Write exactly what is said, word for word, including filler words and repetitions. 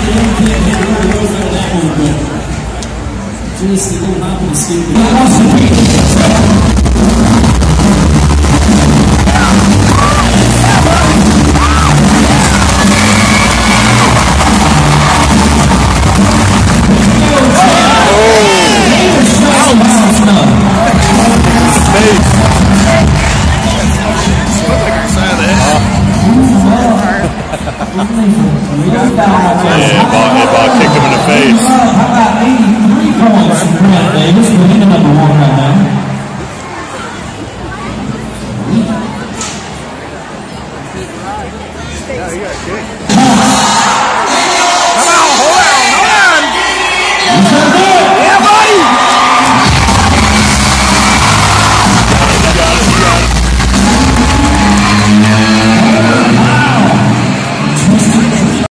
Just a little hop and skip. Yeah, Bob, Bob kicked him in the face. How about eighty-three points from Grant Davis? We're hitting number one right now. Come on, hold on, hold on.